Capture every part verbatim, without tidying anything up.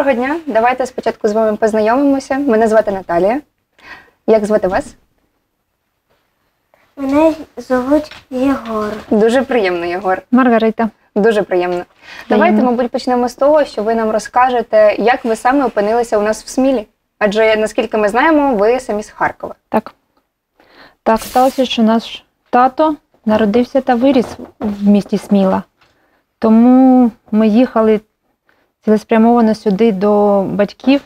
Доброго дня! Давайте спочатку з вами познайомимося. Мене звати Наталія. Як звати вас? Мене звуть Єгор. Дуже приємно, Єгор. Маргарита. Дуже приємно. Давайте, мабуть, почнемо з того, що ви нам розкажете, як ви саме опинилися у нас в Смілі. Адже, наскільки ми знаємо, ви самі з Харкова. Так. Так сталося, що наш тато народився та виріс в місті Сміла. Тому ми їхали цілеспрямовано сюди до батьків,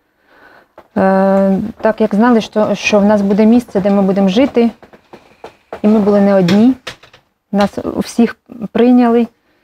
е, так як знали, що, що в нас буде місце, де ми будемо жити. І ми були не одні. Нас всіх прийняли.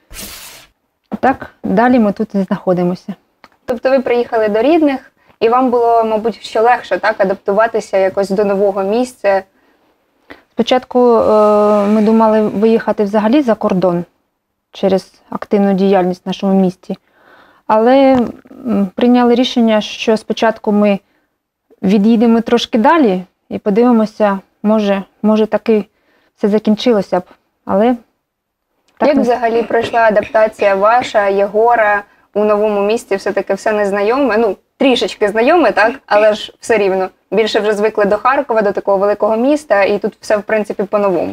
Так, далі ми тут і знаходимося. Тобто ви приїхали до рідних, і вам було, мабуть, що легше, так, адаптуватися якось до нового місця? Спочатку е, ми думали виїхати взагалі за кордон через активну діяльність в нашому місті. Але прийняли рішення, що спочатку ми від'їдемо трошки далі і подивимося, може, може таки все закінчилося б. Але так Як не... взагалі пройшла адаптація ваша, Єгора, у новому місті? Все-таки все незнайоме, ну, трішечки знайоме, так? Але ж все рівно. Більше вже звикли до Харкова, до такого великого міста, і тут все, в принципі, по-новому.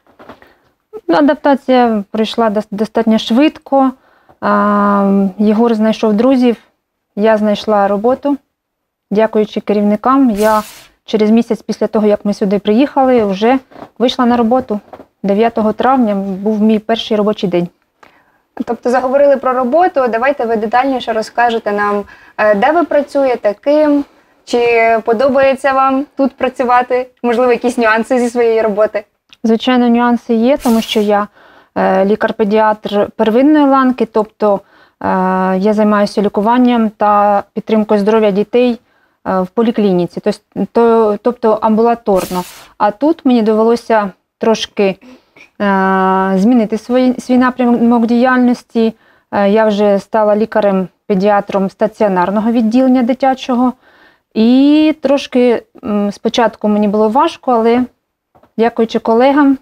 Ну, адаптація пройшла достатньо швидко. А, Єгор знайшов друзів, я знайшла роботу. Дякуючи керівникам, я через місяць після того, як ми сюди приїхали, вже вийшла на роботу. дев'ятого травня був мій перший робочий день. Тобто заговорили про роботу, давайте ви детальніше розкажете нам, де ви працюєте, ким, чи подобається вам тут працювати, можливо, якісь нюанси зі своєї роботи? Звичайно, нюанси є, тому що я лікар-педіатр первинної ланки, тобто я займаюся лікуванням та підтримкою здоров'я дітей в поліклініці, тобто амбулаторно. А тут мені довелося трошки змінити свій, свій напрямок діяльності. Я вже стала лікарем-педіатром стаціонарного відділення дитячого. І трошки спочатку мені було важко, але дякуючи колегам,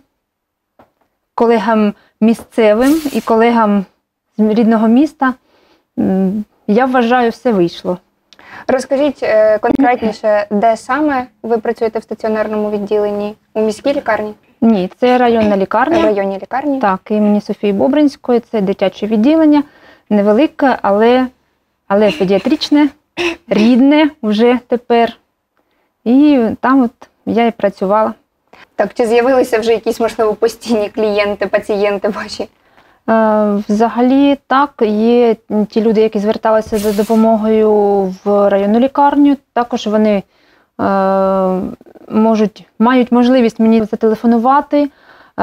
колегам місцевим і колегам з рідного міста, я вважаю, все вийшло. Розкажіть конкретніше, де саме ви працюєте в стаціонарному відділенні? У міській лікарні? Ні, це районна лікарня. В районній лікарні? Так, імені Софії Бобринської, це дитяче відділення, невелике, але, але педіатричне, рідне вже тепер. І там от я і працювала. Так, чи з'явилися вже якісь, можливо, постійні клієнти, пацієнти ваші? Взагалі, так, є ті люди, які зверталися за допомогою в районну лікарню, також вони е, можуть, мають можливість мені зателефонувати. Е,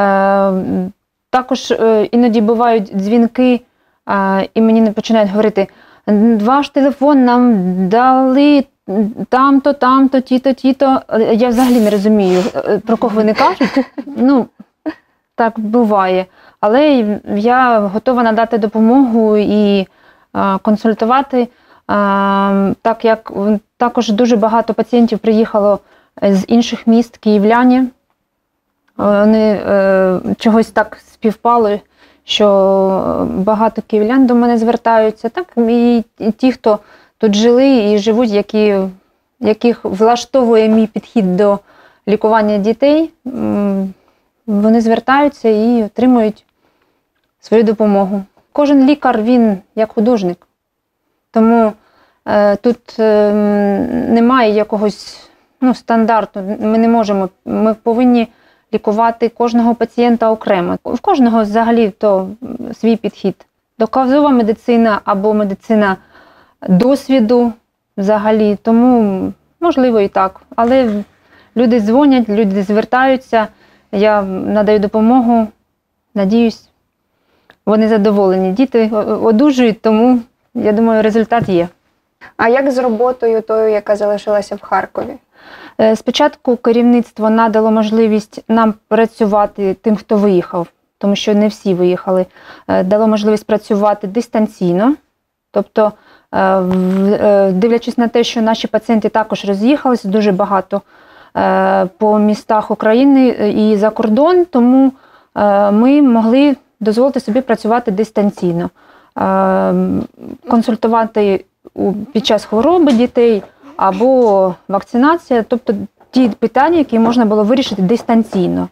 також е, іноді бувають дзвінки, е, і мені починають говорити: ваш телефон нам дали там-то, там-то, ті-то, ті-то. Я взагалі не розумію, про кого вони кажуть. Ну, так буває. Але я готова надати допомогу і а, консультувати, а, так як також дуже багато пацієнтів приїхало з інших міст, київляні. Вони е, чогось так співпало, що багато київлян до мене звертаються. Так, і ті, хто тут жили і живуть, які, яких влаштовує мій підхід до лікування дітей, вони звертаються і отримують свою допомогу. Кожен лікар, він як художник. Тому е, тут е, немає якогось ну, стандарту. Ми не можемо, ми повинні лікувати кожного пацієнта окремо. В кожного взагалі то свій підхід. Доказова медицина або медицина досвіду взагалі. Тому можливо і так. Але люди дзвонять, люди звертаються, я надаю допомогу, надіюсь, вони задоволені. Діти одужують, тому, я думаю, результат є. А як з роботою тою, яка залишилася в Харкові? Спочатку керівництво надало можливість нам працювати тим, хто виїхав, тому що не всі виїхали. Дало можливість працювати дистанційно, тобто, дивлячись на те, що наші пацієнти також роз'їхалися, дуже багато по містах України і за кордон, тому ми могли дозволити собі працювати дистанційно. консультувати у- під час хвороби дітей або вакцинація, тобто ті питання, які можна було вирішити дистанційно.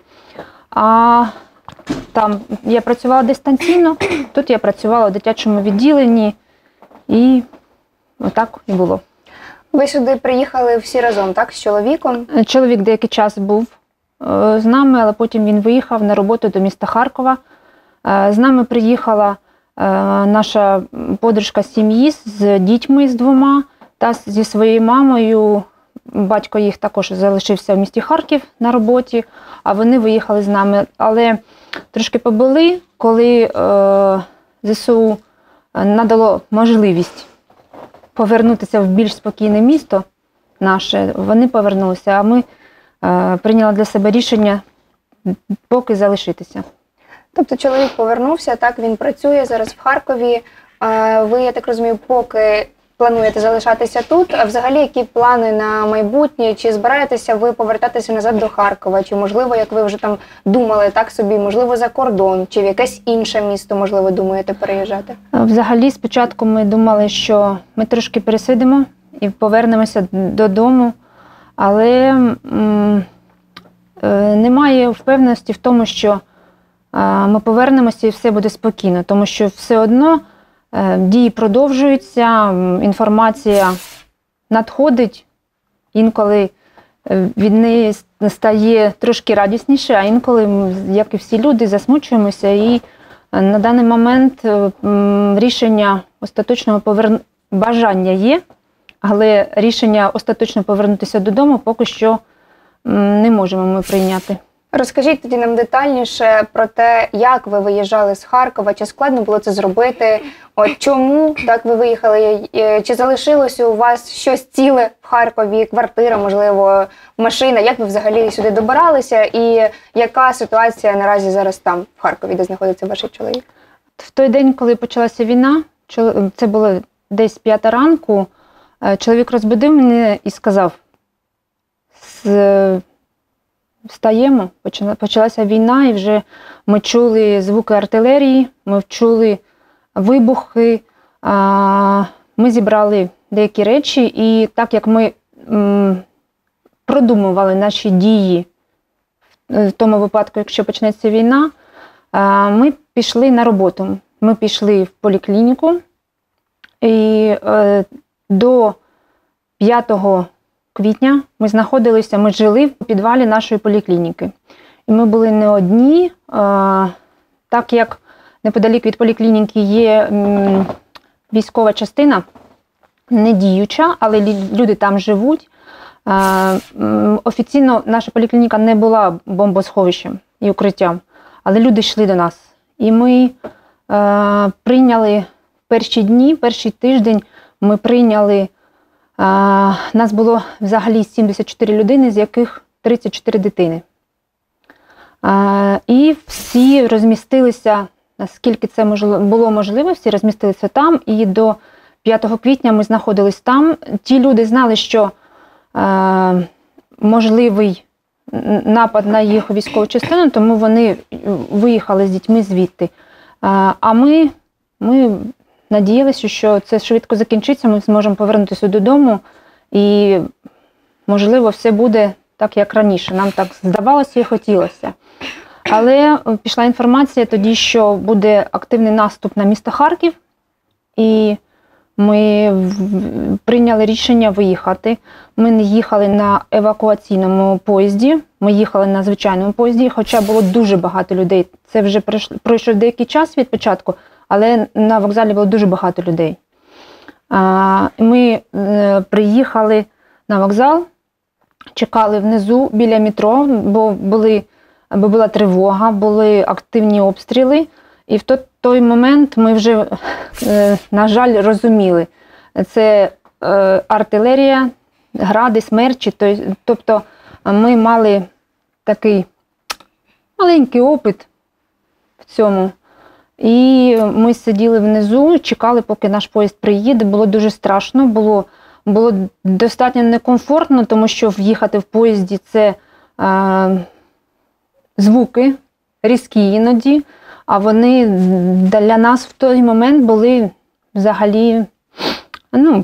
А там я працювала дистанційно, тут я працювала у дитячому відділенні, і отак і було. Ви сюди приїхали всі разом, так, з чоловіком? Чоловік деякий час був е, з нами, але потім він виїхав на роботу до міста Харкова. Е, З нами приїхала е, наша подружка сім'ї з дітьми з двома та зі своєю мамою. Батько їх також залишився в місті Харків на роботі, а вони виїхали з нами. Але трошки побули, коли е, ЗСУ надало можливість повернутися в більш спокійне місто наше, вони повернулися, а ми е, прийняли для себе рішення поки залишитися. Тобто чоловік повернувся, так, він працює зараз в Харкові. А ви, я так розумію, поки плануєте залишатися тут, а взагалі які плани на майбутнє? Чи збираєтеся ви повертатися назад до Харкова? Чи, можливо, як ви вже там думали, так собі, можливо, за кордон, чи в якесь інше місто, можливо, думаєте переїжджати? Взагалі, спочатку ми думали, що ми трошки пересидимо і повернемося додому, але м, е, немає впевненості в тому, що е, ми повернемося і все буде спокійно, тому що все одно е, дії продовжуються, м, інформація надходить, інколи е, від неї стає трошки радісніше, а інколи, м, як і всі люди, засмучуємося і на даний момент м, рішення остаточного повернення, бажання є, але рішення остаточно повернутися додому поки що м, не можемо ми прийняти. Розкажіть тоді нам детальніше про те, як ви виїжджали з Харкова, чи складно було це зробити, от чому так ви виїхали, чи залишилося у вас щось ціле в Харкові, квартира, можливо, машина, як ви взагалі сюди добиралися і яка ситуація наразі зараз там, в Харкові, де знаходиться ваш чоловік? В той день, коли почалася війна, чол- це було десь п'ята ранку, е, чоловік розбудив мене і сказав: «З- встаємо, почала- почалася війна, і вже ми чули звуки артилерії, ми чули вибухи, а, ми зібрали деякі речі, і так як ми м, продумували наші дії в тому випадку, якщо почнеться війна, а, ми пішли на роботу. Ми пішли в поліклініку, і е, до п'ятого квітня ми знаходилися, ми жили в підвалі нашої поліклініки. І ми були не одні, е, так як неподалік від поліклініки є м, військова частина, не діюча, але лі- люди там живуть. Е, м, офіційно наша поліклініка не була бомбосховищем і укриттям, але люди йшли до нас. І ми е, прийняли перші дні, перший тиждень ми прийняли, е, нас було взагалі сімдесят чотири людини, з яких тридцять чотири дитини. Е, і всі розмістилися, наскільки це можливо, було можливо, всі розмістилися там, і до п'ятого квітня ми знаходились там. Ті люди знали, що е, можливий напад на їх військову частину, тому вони виїхали з дітьми звідти. А ми, ми надіялися, що це швидко закінчиться, ми зможемо повернутися додому і, можливо, все буде так, як раніше. Нам так здавалося і хотілося. Але пішла інформація тоді, що буде активний наступ на місто Харків, і ми прийняли рішення виїхати. Ми не їхали на евакуаційному поїзді, ми їхали на звичайному поїзді, хоча було дуже багато людей. Це вже пройшов деякий час від початку, але на вокзалі було дуже багато людей. Ми приїхали на вокзал, чекали внизу біля метро, бо, були, бо була тривога, були активні обстріли. І в той момент ми вже, на жаль, розуміли, це артилерія, гради, смерчі. Тобто ми мали такий маленький опит в цьому. І ми сиділи внизу, чекали, поки наш поїзд приїде. Було дуже страшно, було, було достатньо некомфортно, тому що в'їхати в поїзді – це е, звуки різкі іноді. А вони для нас в той момент були взагалі ну,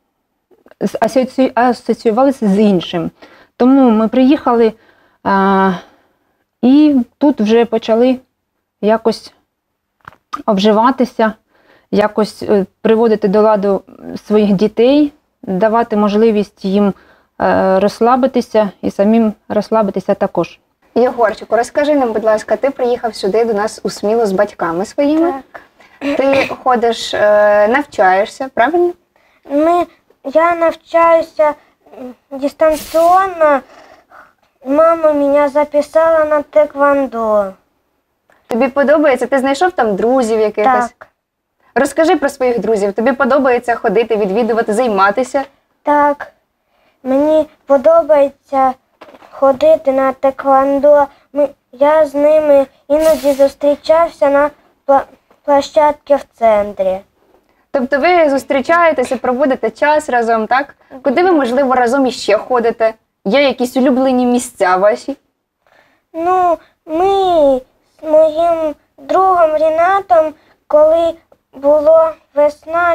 асоці... асоціювалися з іншим. Тому ми приїхали а, і тут вже почали якось обживатися, якось приводити до ладу своїх дітей, давати можливість їм е, розслабитися і самим розслабитися також. Єгорчику, розкажи нам, будь ласка, ти приїхав сюди до нас у Смілу з батьками своїми. Так. Ти ходиш, е, навчаєшся, правильно? Ми, я навчаюся м, дистанційно. Мама мене записала на теквондо. Тобі подобається? Ти знайшов там друзів якихось? Так, Розкажи про своїх друзів. Тобі подобається ходити, відвідувати, займатися? так. Мені подобається ходити на теквондо. Ми, я з ними іноді зустрічався на пла- площадці в центрі. Тобто ви зустрічаєтеся, проводите час разом, так? Куди ви, можливо, разом іще ходите? Є якісь улюблені місця ваші? Ну, ми з моїм другом Рінатом, коли була весна,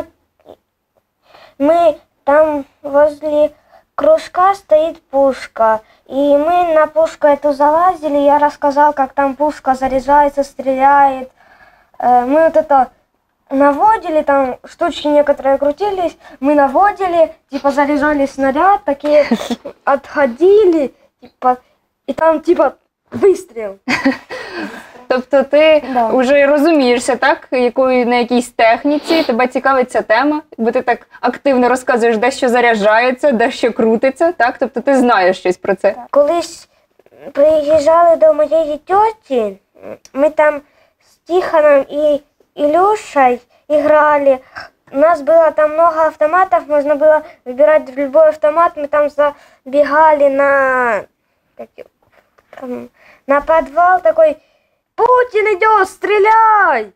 ми там возле кружка стоит пушка. И мы на пушку эту залазили, я рассказал, как там пушка заряжается, стреляет. Э, Мы вот это наводили, там штучки некоторые крутились, мы наводили, типа заряжали снаряд, такие отходили, типа, и там типа выстрел. Тобто ти Да. вже розумієшся, так, якою, на якійсь техніці, тебе цікавить ця тема, бо ти так активно розказуєш, де що заряджається, де що крутиться, так? Тобто ти знаєш щось про це. Колись приїжджали до моєї тьоті, ми там з Тихоном і Ілюшею грали. У нас было там много автоматов, можно было выбирать любой автомат. Мы там забегали на, как его, там, на подвал такой: «Путин идет, стреляй!»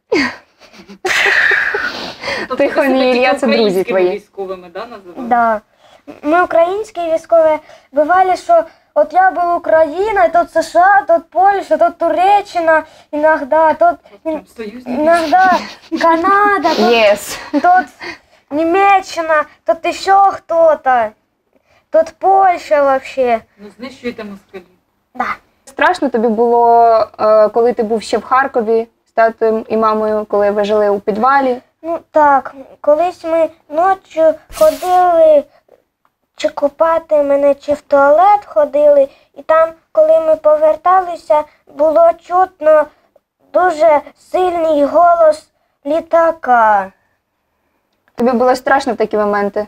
Тихон і Ілля – це друзі твої. Військовими, да, називали? Да. Ми українські військові бували, що от я був Україна, тут США, тут Польща, тут Туреччина, іноді, тут Прям союзники. іноді Канада, тут, Yes. тут Німеччина, тут ще хто-то, тут Польща вообще. Ну, знищуєте москалів. Да. Страшно тобі було, е, коли ти був ще в Харкові з татом і мамою, коли ви жили у підвалі? Ну так, колись ми ночі ходили чи купати мене, чи в туалет ходили, і там, коли ми поверталися, було чутно дуже сильний голос літака. Тобі було страшно в такі моменти?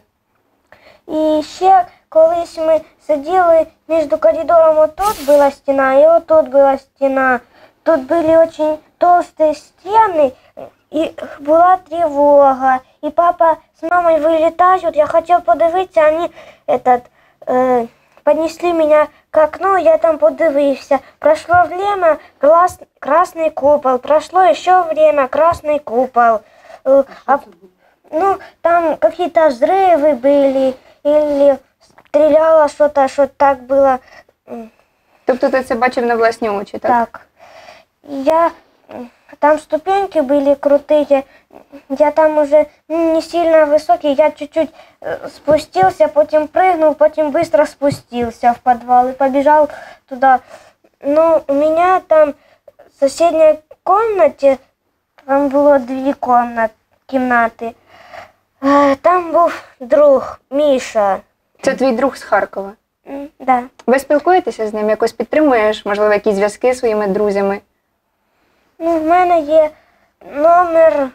І ще колись ми сиділи між коридором, отут була стіна, і отут була стіна. Тут були дуже товсті стіни, і була тривога. І папа з мамою вилітають, я хотів подивитися, вони этот, е, піднесли мене к окну, я там подивився. Прошло время, клас, красний купол, прошло ще время, красний купол. Е, а Ну, там какие-то взрывы были, или стреляло что-то, что так было. м, Тобто ти це бачив на власні очі, так? Так. Я, м, там ступеньки были крутые, я там уже ну, не сильно высокий, я чуть-чуть э, спустился, потом прыгнул, потом быстро спустился в подвал и побежал туда. Ну, у меня там в соседней комнате, там было две комнат, кімнати. Е, Там був друг Міша. Це твій друг з Харкова. М, Да. Ви спілкуєтеся з ним, якось підтримуєш, можливо, якісь зв'язки зі своїми друзями? Ну, в мене є номер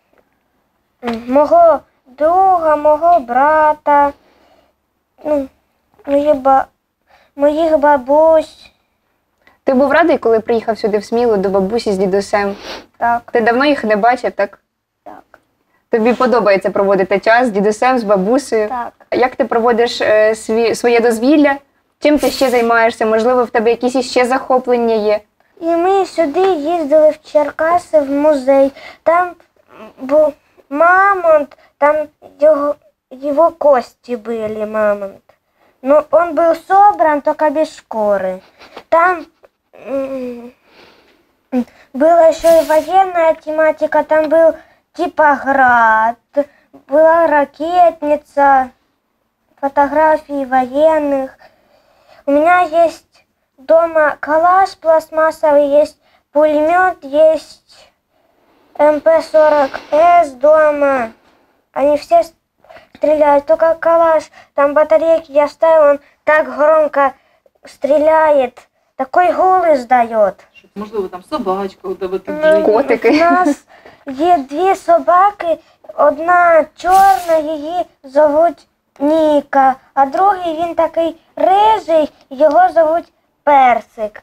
м, мого друга, мого брата, ну, мої ба... моїх бабусь. Ти був радий, коли приїхав сюди в Смілу до бабусі з дідусем? Так, Ти давно їх не бачив, так? так, Тобі подобається проводити час з дідусем, з бабусею? так. Як ти проводиш е, сві, своє дозвілля? Чим ти ще займаєшся? Можливо, в тебе якісь іще захоплення є? І ми сюди їздили в Черкаси в музей. Там був мамонт, там його, його кості були, мамонт. Ну, он был собран только без шкуры. Там м, была еще и военная тематика, там был типа град, была ракетница, фотографии военных. У меня есть дома калаш пластмассовый, есть пулемет, есть эм пэ сорок эс дома. Они все стреляют, только калаш, там батарейки я ставил, он так громко стреляет, такой гул издает. Щоб, можливо, там собачка у тебе тут Ну, жить. Котики. У нас є дві собаки, одна чорна, її зовуть Ніка, а другий він такий рижий, його зовуть Персик.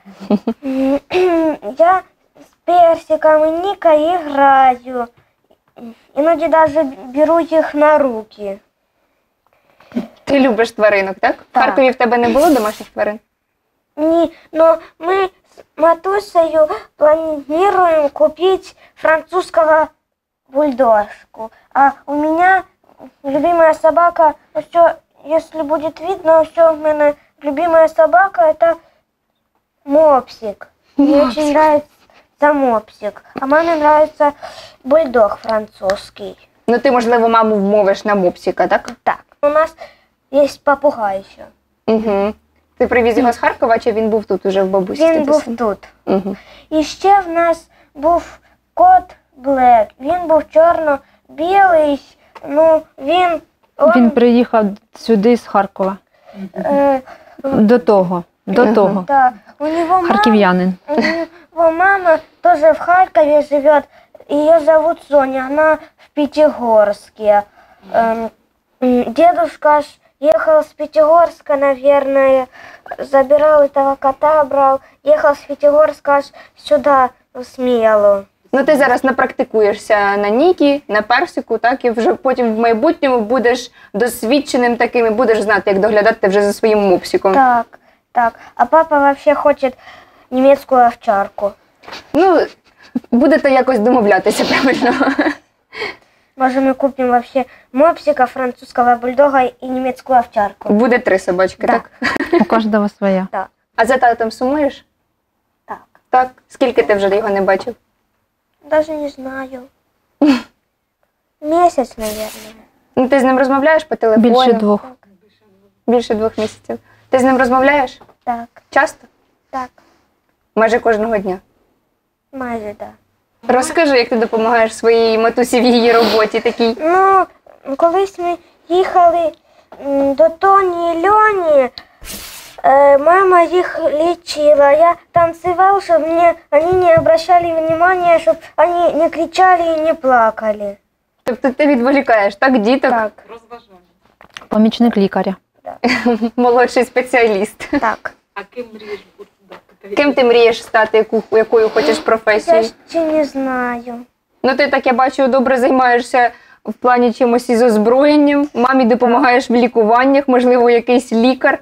Я з персиками Ніка і граю. Іноді навіть беру їх на руки. Ти любиш тваринок, так? В Так. Харкові в тебе не було домашніх тварин? Ні, но ми з матусею плануємо купити французского бульдожку. А у меня любимая собака, все, если будет видно, все, у меня любимая собака это мопсик. Мне очень нравится мопсик. А маме нравится бульдог французский. Ну ти, можливо, маму вмовиш на мопсика, так? Так, у нас есть попугай еще. Угу. Ти привіз його з Харкова, чи він був тут уже в бабусі? Він Ти був сам? тут. Угу. І ще в нас був кот Блек. Він був чорно-білий. Ну, він, он, Він приїхав сюди з Харкова. е, До того. До Ага. того. да, у него мама, Харків'янин. у него мама тоже в Харькове живет. Ее зовут Соня, она в Пятигорске. Эм, м, дедушка аж ехал с Пятигорска, наверное, забирал этого кота, брал, ехал с Пятигорска аж сюда, в Смелу. Ну ти зараз напрактикуєшся на Нікі, на Персику, так? І вже потім в майбутньому будеш досвідченим таким і будеш знати, як доглядати вже за своїм мопсиком. Так, так. А папа вообще хочет немецкую овчарку. Ну, будете якось домовлятися, правильно? Может, мы купим вообще мопсика, французского бульдога и немецкую овчарку. Буде три собачки, Да. так? У кожного своя. Так, А за татом сумуєш? так. Так. Скільки ти вже його не бачив? Даже не знаю. Месяц, наверное. Ну, ти з ним розмовляєш по телефону? Більше двох. Більше двох місяців. Ти з ним розмовляєш? Так, Часто? так. Майже кожного дня. Майже, да. Розкажи, як ти допомагаєш своїй матусі в її роботі такій. Ну, колись ми їхали м, до Тоні і Льоні, е, мама їх лічила. Я танцевал, щоб мне, вони не обращали внимания, щоб вони не кричали і не плакали. Тобто ти відволікаєш, так, діток? Так, Розважання. Помічник лікаря. Молодший спеціаліст. так. А ким мрієш бути? Да, Ким ти мрієш стати, яку, якою хочеш Я професію? ще не знаю. Ну ти, так я бачу, добре займаєшся в плані чимось із озброєнням, мамі допомагаєш в лікуваннях, можливо, якийсь лікар.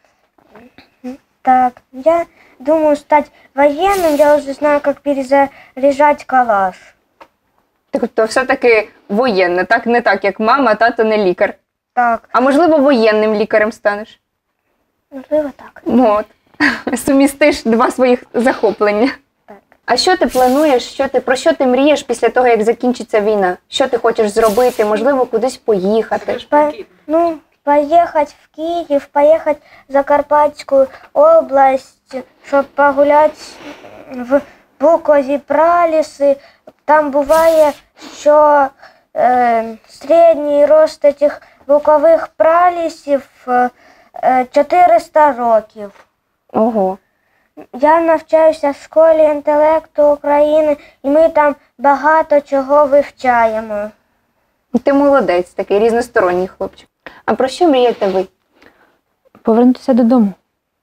Так, я думаю стать военным, я уже знаю, как перезаряжать калаш. Тобто все-таки воєнне, так? Не так, як мама, тато не лікар. Так, А можливо, воєнним лікарем станеш? можливо так. Ну, от. Сумістиш два своїх захоплення. Так. А що ти плануєш, що ти, про що ти мрієш після того, як закінчиться війна? Що ти хочеш зробити? Можливо, кудись поїхати? По- ну, поехать в Киев, поехать в Закарпатскую область, чтобы погулять в Букові праліси. Там буває, що е, середній рост цих букових пралісів е, чотириста років. Ого. Я навчаюся в школі інтелекту України, і ми там багато чого вивчаємо. Ти молодець, такий різносторонній хлопчик. А про що мрієте ви? Повернутися додому.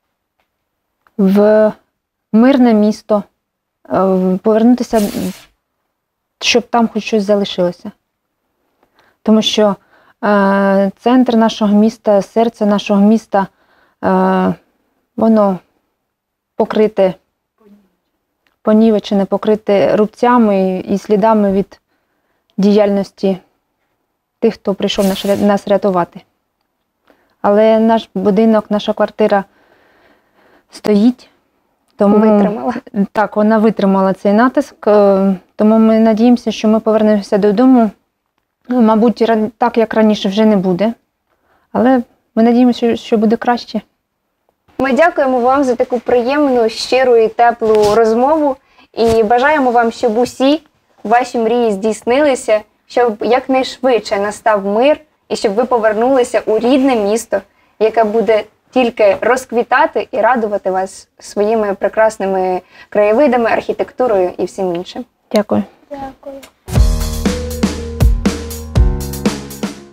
В мирне місто. Е, Повернутися, щоб там хоч щось залишилося. Тому що е, центр нашого міста, серце нашого міста, е, воно покрите, понівечене, покрите рубцями і слідами від діяльності тих, хто прийшов наш- нас рятувати. Але наш будинок, наша квартира стоїть. Тому, Витримала. Так, вона витримала цей натиск. е, Тому ми надіємося, що ми повернемося додому Ну, мабуть, ра- так, як раніше, вже не буде. Але ми надіємося, що, що буде краще. Ми дякуємо вам за таку приємну, щиру і теплу розмову. І бажаємо вам, щоб усі ваші мрії здійснилися, щоб якнайшвидше настав мир і щоб ви повернулися у рідне місто, яке буде тільки розквітати і радувати вас своїми прекрасними краєвидами, архітектурою і всім іншим. Дякую. Дякую.